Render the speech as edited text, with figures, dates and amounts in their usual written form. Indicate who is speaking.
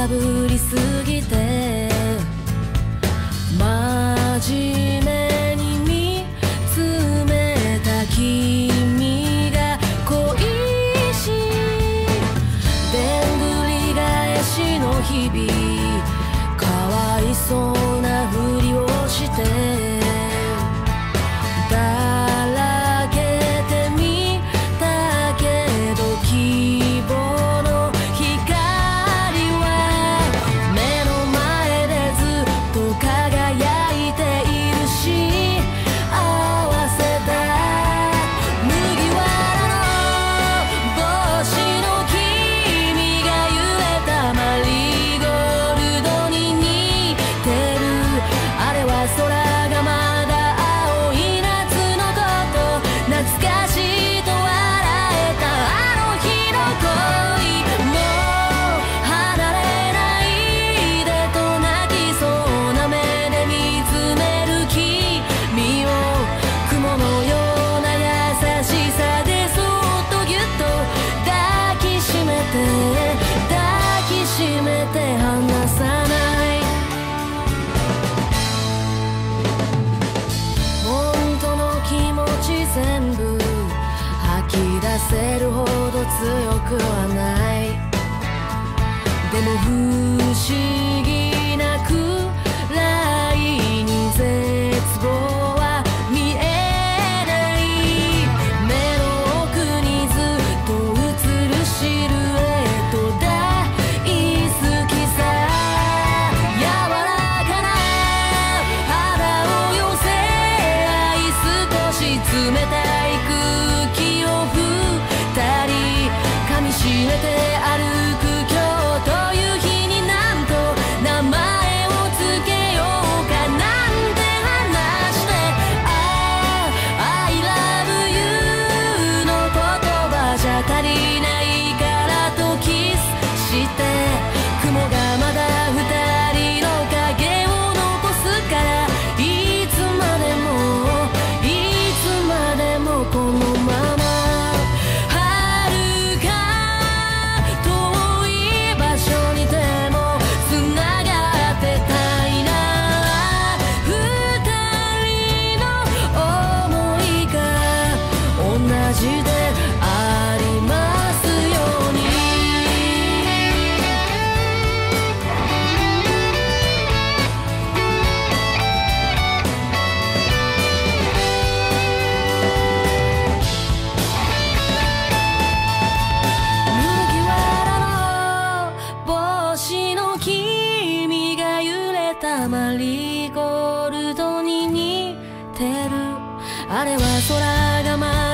Speaker 1: たぶりすぎて真面目に見つめた君が恋しいでんぐり返しの日々かわいそうなふりをしてだらけてみたけど希望の光は目の前でずっと輝いているし合わせた麦わらの帽子の君が揺れたマリーゴールドに似てるあれは空がまだ青い夏のこと懐かしいと笑えたあの日の恋もう離れないでと泣きそうな目で見つめる君を雲のような優しさでそっとぎゅっと抱きしめて抱きしめて離さない本当の気持ち全部吐き出せるほど強くはないでも不思議なくらいに絶望は見えない目の奥にずっと映るシルエット大好きさ柔らかな肌を寄せ合い少し冷たい空気を二人噛みしめて歩く今日という日になんと名前をつけようかなんて話してI love you の言葉じゃ足りないからとキスして雲がまだ二人の影を残すからいつまでもいつまでもこのまま遥か遠い場所にでもつながってたいな二人の想いが同じでありますように麦わらの帽子の君が揺れたマリーゴールドに似てるあれは空が